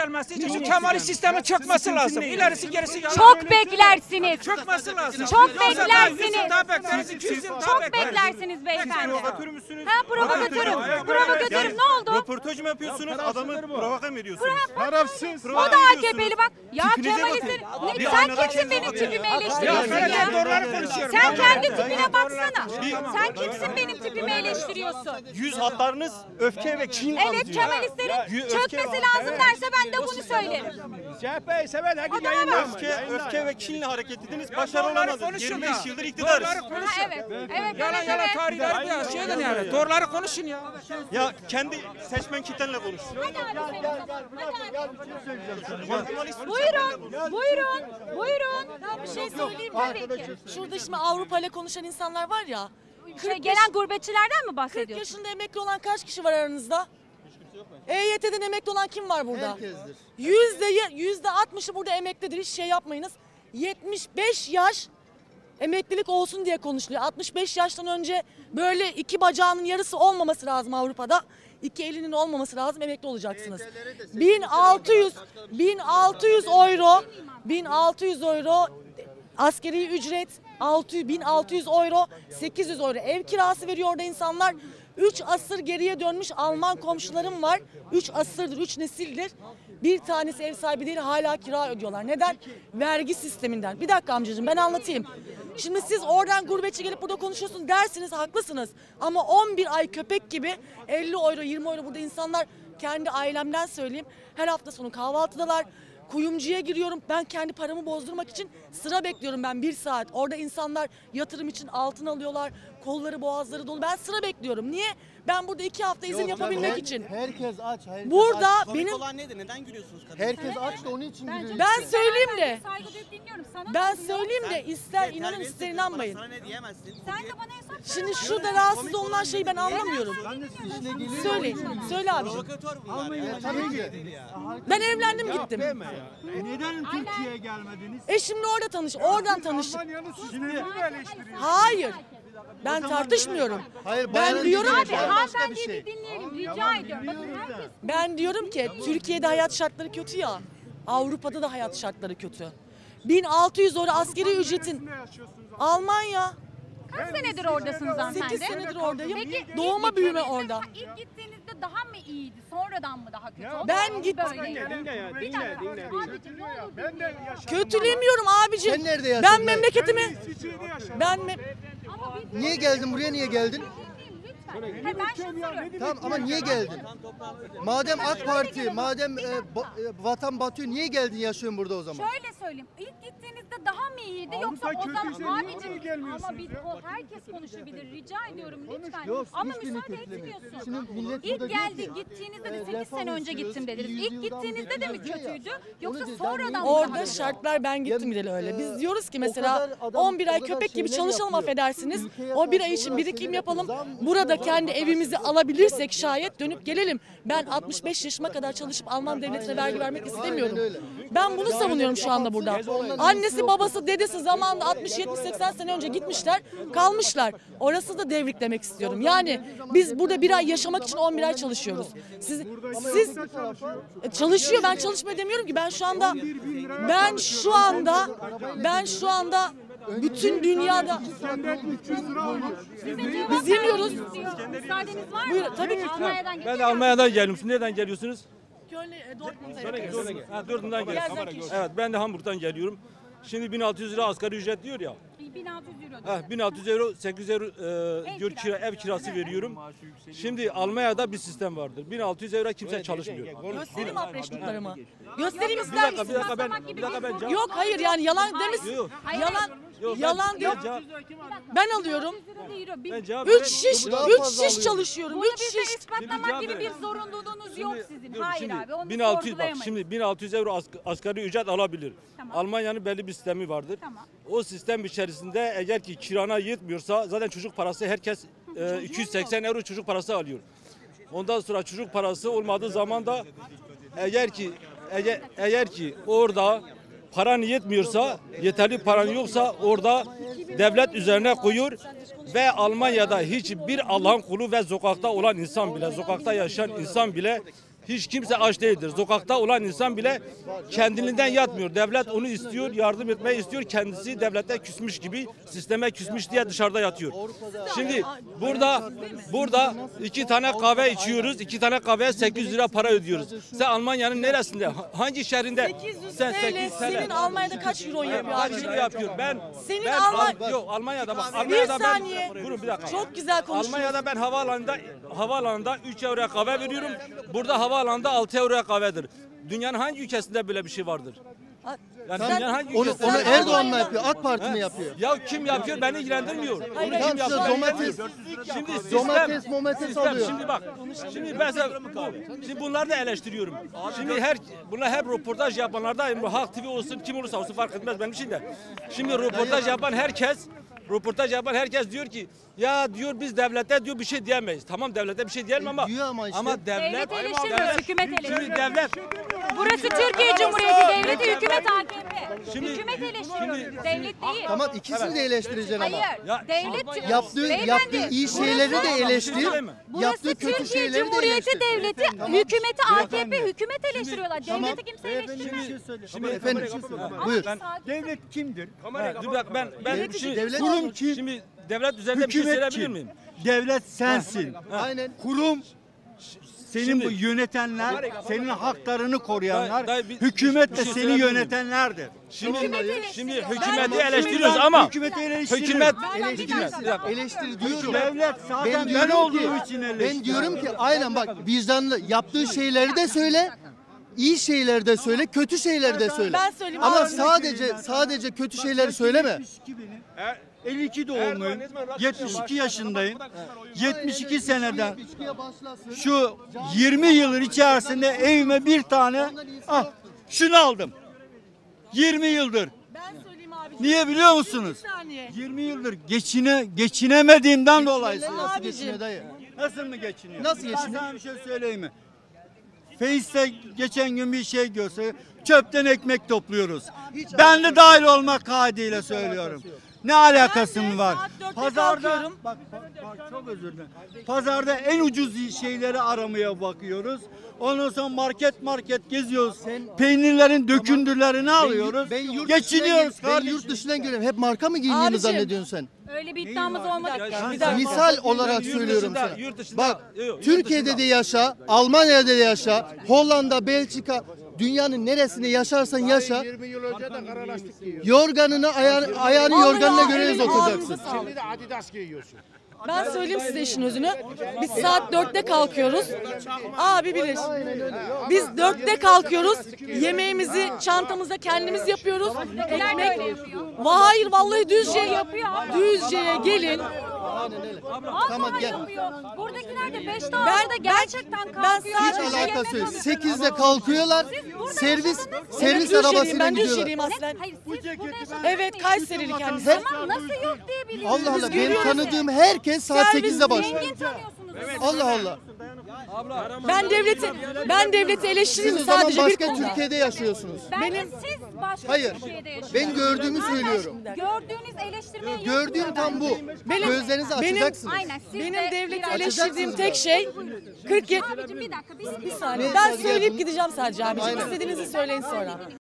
gelmesi için şu Kemalist sistemin çökmesi lazım. İlerisi gerisi yalan. Çok beklersiniz. Çökmesi lazım. Çok Yoksa daha beklersiniz. 100 yıl daha bekleriz, 200 yıl daha Çok bekleriz. beklersiniz beyefendi. Provokatör müsünüz? Ha provokatörüm. Provokatörüm ne oldu? Röportaj mı yapıyorsunuz? Adamı provoka mı ediyorsunuz? Tarafsız. O da AKP'li bak. Ya Tipinize Kemalist'in bakın. Bir sen aynada kimsin kendinize benim bakın. tipimi Ya eleştiriyorsun ben ya? doğruları konuşuyorum. Sen kendi tipine baksana. Sen kimsin benim tipimi eleştiriyorsun? Yüz hatlarınız öfke ve kin Evet anlatıyor. Kemalistlerin Öfke çökmesi ve- lazım derse ben de bunu söylerim. CHP'yi seven herkes Adama yayınlar. bak. Öfke ve kinle hareket ettiniz. Ya Başarılı doğruları olamadınız. konuşun 25 ya. yıldır iktidarız. Doğruları Ha, konuşun. evet. Evet. Yalan evet, yalan evet. tarihleri bir şeyden yani. Doğruları konuşun ya. Ya kendi seçmen kitlenle konuş. Hadi abi senin zaman. Hadi abi. Kemalist Buyurun. Buyurun. Buyurun. Ben bir şey söyleyeyim mi? Tabii ki. Şurada şimdi Avrupa ile konuşan insanlar var ya. Gelen gurbetçilerden mi 40 bahsediyorsun? yaşında emekli olan kaç kişi var aranızda? EYT'den emekli olan kim var burada? Herkesdir. %60'ı burada emeklidir. Hiç şey yapmayınız. 75 yaş emeklilik olsun diye konuşuluyor. 65 yaştan önce böyle iki bacağının yarısı olmaması lazım Avrupa'da. İki elinin olmaması lazım, emekli olacaksınız. 1600 euro askeri ücret, 1600 euro, 800 euro ev kirası veriyor orada insanlar. 3 asır geriye dönmüş Alman komşularım var. 3 asırdır, 3 nesildir. Bir tanesi ev sahibi değil, hala kira ödüyorlar. Neden? Vergi sisteminden. Bir dakika amcacığım, ben anlatayım. Şimdi siz oradan gurbetçi gelip burada konuşuyorsunuz dersiniz, haklısınız. Ama 11 ay köpek gibi 50 euro, 20 euro burada insanlar, kendi ailemden söyleyeyim. Her hafta sonu kahvaltıdalar. Kuyumcuya giriyorum. Ben kendi paramı bozdurmak için sıra bekliyorum ben 1 saat. Orada insanlar yatırım için altın alıyorlar. Kolları boğazları dolu. Ben sıra bekliyorum. Niye? Ben burada 2 hafta izin yapabilmek için. Herkes aç. Herkes Burada aç. benim... olan nedir? Neden gülüyorsunuz kadın? Herkes aç da onun için gülüyor. Ben söyleyeyim de. Saygı duyup dinliyorum. Sana Ben ne oluyor? söyleyeyim de ister inanın ister inanmayın. Sana ne diyemezsin? Sen de bana hesap Şimdi şurada rahatsız olunan şeyi ben anlamıyorum. İşine geliyor. Söyle. Söyle abiciğim. Provokatör bunlar. Tabii ki. Ben evlendim gittim. Neden Türkiye'ye gelmediniz? Eşimle orada oradan tanıştık. Almanya'nın sistemini mi eleştiriyorsunuz? Hayır. Ben tartışmıyorum. Hayır, Ben bayanın diyorum dediği ki şey başka bir hanımefendiyi şey. bir dinleyelim. Rica ediyorum. Bakın herkes ben diyorum ki Türkiye'de hayat şartları kötü ya. Avrupa'da da hayat şartları kötü. 1600 euro askeri ücretin Almanya kaç senedir oradasınız hanımefendi? 8 senedir oradayım. Peki Doğuma ilk büyüme gittiğinizde- orada. İlk gittiğinizde daha mı iyiydi? Sonradan mı daha kötü oldu? Ben Onu gittim. böyleydi. Dinle ya, Bir dinle, dakika. dinle. Abicim ne olur Ben de dinleyin. yaşadım. Kötülemiyorum abicim. Sen nerede yaşadın? Ben memleketimi İsviçre'de yaşadım. ben Ama bir Niye geldin? Buraya niye geldin? lütfen. Hayır, ben şunu soruyorum. Tamam ama niye geldin? Madem AK Parti, madem vatan batıyor, niye geldin yaşıyorsun burada o zaman? Şöyle söyleyeyim. İlk gittiğinizde daha mı iyiydi Avrupa yoksa o zaman kötüyse niye abicim buraya gelmiyorsunuz ama bir ya? herkes konuşabilir. Rica ediyorum lütfen. Yok, Ama hiçbirini müsaade kötülemiyor. etmiyorsun. Şimdi millet İlk burada diyor geldi ki, gittiğinizde de 8 refah sene önce istiyoruz, gittim dediniz. 100 İlk yıldan gittiğinizde de mi beri diyor ya. kötüydü? Onu Yoksa diyor, sonradan ben mı? niye- orada daha şartlar ben gittim Ya, bile öyle. Biz diyoruz ki o mesela kadar adam, 11 ay o kadar köpek gibi şeyler çalışalım yapıyor. affedersiniz. Ülkeye O bir ay karşı için o kadar birikim şeyler yapalım. yapıyor. Zam Burada istiyorlar, kendi vatandaş evimizi istiyor. alabilirsek şayet dönüp gelelim. Ben 65 yaşıma kadar çalışıp Alman devletine vergi vermek istemiyorum. öyle. Ben bunu savunuyorum şu anda burada. Annesi, babası, dedesi zamanında 60, 70, 80 sene önce gitmişler, kalmışlar. Orası da devriklemek istiyorum. Yani biz burada bir ay yaşamak için 11 ay çalışıyoruz. Siz çalışıyor, ben çalışmıyor demiyorum ki. Ben şu anda bütün dünyada biz yemiyoruz. Müsaadeniz var mı? Buyurun, tabii ki. Almanya'dan Ben de Almanya'dan geliyorum. Siz nereden geliyorsunuz? Köln, Dortmund'a yakın. Ha, Dortmund'dan geliyorum. Gelsenkirchen. Evet, ben de Hamburg'dan geliyorum. Şimdi 1600 lira asgari ücret diyor ya. 1600 euro. Ha, 1600 euro, 800 euro diyor ev kirası veriyorum. Şimdi Almanya'da bir sistem vardır. 1600 euro kimse çalışmıyor. Göstereyim apreşliklarımı. Göstereyim Bir ister dakika, misin? bir dakika ben cevap. Yok hayır yani yalan demesin. Yok. Yalan değil. Ben alıyorum. Ben cevap 3 şiş, Daha 3 fazla şiş çalışıyorum. Bunu 3 bize şiş. ispatlamak gibi bir zorunluluğunuz yok sizin. Hayır abi onu 1600 bak sorgulayamayız. şimdi 1600 euro asgari ücret alabilir. Tamam. Almanya'nın belli bir sistemi vardır. Tamam. O sistem içerisinde eğer ki kirana yetmiyorsa zaten çocuk parası herkes 280 euro çocuk parası alıyor. Ondan sonra çocuk parası olmadığı zaman da eğer ki orada paran yetmiyorsa, yeterli paran yoksa orada devlet üzerine koyuyor ve Almanya'da hiçbir Allah'ın kulu ve sokakta olan insan bile, sokakta yaşayan insan bile Hiç kimse aç değildir. Sokakta olan insan bile kendiliğinden yatmıyor. Devlet onu istiyor, yardım etmeyi istiyor. Kendisi devlete küsmüş gibi, sisteme küsmüş diye dışarıda yatıyor. Şimdi burada 2 tane kahve içiyoruz. 2 tane kahveye 800 lira para ödüyoruz. Sen Almanya'nın neresinde? Hangi şehrinde? 800 Sen TL 800 senin Almanya'da kaç euro yapıyor Kaç abicim? euro yapıyor? Senin Yok Almanya'da bak. Bir Almanya'da saniye. Durun bir dakika. Çok güzel konuşuyorsun. Almanya'da ben havaalanında 3 euroya kahve veriyorum. Burada havaalanında 6 euroya kahvedir. Dünyanın hangi ülkesinde böyle bir şey vardır? Yani Sen- dünyanın hangi Onu ülkesinde? Erdoğan mı yapıyor? AK Parti mi yapıyor? Ya kim yapıyor beni ilgilendirmiyor. Onu Hayır, kim Tamam size yapıyor? domates, Şimdi domates, momates sistem, alıyor. şimdi bak. Şimdi mesela şimdi bunları da eleştiriyorum. Şimdi bunlar hep röportaj yapanlarda Halk TV olsun kim olursa olsun fark etmez benim için de. Şimdi röportaj yapan herkes diyor ki ya diyor biz devlete diyor bir şey diyemeyiz. Tamam devlete bir şey diyelim ama diyor ama işte. devlet Devlet eleştirmiyoruz, hükümet Şimdi eleştiriyor. devlet Burası Türkiye Cumhuriyeti Devleti, hükümet AKP. Şimdi- Hükümet eleştiriyor, devlet değil. Tamam ikisini de eleştireceksin ama. Hayır, Ya- devlet... Yaptığı Beyefendi, iyi şeyleri de burası- eleştir. Burası Yaptığı kötü Türkiye şeyleri de Cumhuriyeti eleştir. Devleti, hükümeti AKP, hükümet eleştiriyorlar. Devleti kimse eleştirmez. Şimdi efendim buyur. Devlet kimdir? Dur bak ben şimdi devlet- Kurum kim? şimdi devlet üzerinde bir şey Hükümet söyleyebilir kim? miyim? Devlet sensin. Aynen. Kurum senin Şimdi- bu yönetenler, senin haklarını koruyanlar, Dayı bir hükümet de şey seni söyleyebilir miyim? yönetenlerdir. Şimdi eleştiriyor. hükümeti eleştiriyoruz ama Hükümeti eleştiririm. hükümet Eleştir diyorum. Devlet zaten ben diyorum olduğum ki, için ben eleştiririm. diyorum ki aynen bak vicdanlı yaptığı şeyleri de söyle. İyi şeyleri de söyle, kötü şeyleri de söyle. Ben söyleyeyim Ama abi. sadece kötü şeyleri söyleme. 52 doğumluyum. 72 yaşındayım. 72 seneden şu 20 yılın içerisinde evime bir tane şunu aldım. 20 yıldır. Ben söyleyeyim abi. Niye biliyor musunuz? Bir saniye. 20 yıldır geçinemediğimden dolayı. Nasıl geçiniyor dayı? Nasıl mı geçiniyor? Nasıl Ben geçiniyor? sana bir şey söyleyeyim mi? Face'te geçen gün bir şey gösteriyor. Çöpten ekmek topluyoruz. Ben de dahil olmak kaydıyla söylüyorum. Ne alakası Ben de mı var? saat 4'te Pazarda kalkıyorum. bak çok özür dilerim. Pazarda en ucuz şeyleri aramaya bakıyoruz. Ondan sonra market geziyoruz. Peynirlerin dökündürlerini alıyoruz. Geçiniyoruz Ben kardeşim. yurt dışından görüyorum. Hep marka mı giyiniyorsunuz Abicim. zannediyorsun sen? Öyle bir iddiamız olmadı. Bir dakika. Misal olarak yurt söylüyorum dışında- sana. yurt dışında- Bak yok, yurt Türkiye'de dışında- de yaşa, Almanya'da da yaşa, Hollanda, Belçika, dünyanın neresinde yaşarsan yaşa. 20 yıl önce de kara lastik giyiyorsun. Yorganını ayağını Vallahi yorganına göre elinize uzatacaksın. ağzınıza sağlık. Şimdi de Adidas giyiyorsun. Ben söyleyeyim size işin özünü. Biz saat 4'te kalkıyoruz. Abi bilir. Biz 4'te kalkıyoruz. Yemeğimizi çantamızda kendimiz yapıyoruz. Ekmek. Hayır vallahi Düzce'ye gelin. Tamam gel. Yapıyor. Buradakiler de 5'te Ben- 6'da gerçekten kalkıyor. Hiç sadece alakası yok. Yemek 8'de kalkıyorlar. Servis Evet, arabasıyla ben gidiyorlar. Düzce'liyim aslen. Hayır siz burada yaşadınız. Evet Kayserili kendisi. Tamam nasıl yok diye biliyorsunuz. Allah Allah benim görüyoruz. tanıdığım herkes saat Servis 8'de başlıyor. Zengin tanıyorsunuz. Allah Allah. Ben devleti Siz eleştiririm o zaman sadece bir başka konuda. Türkiye'de yaşıyorsunuz. Benim siz başka Hayır. Türkiye'de yaşıyorsunuz. Ben gördüğümü söylüyorum. Gördüğünüz eleştirmeyi Gördüğüm tam bu. Gözlerinizi benim- açacaksınız. Aynen. Siz Benim de devleti biraz- eleştirdiğim tek şey 47 Abicim bir dakika. bir saniye. Ben söyleyip gideceğim sadece abicim. İstediğinizi söyleyin sonra.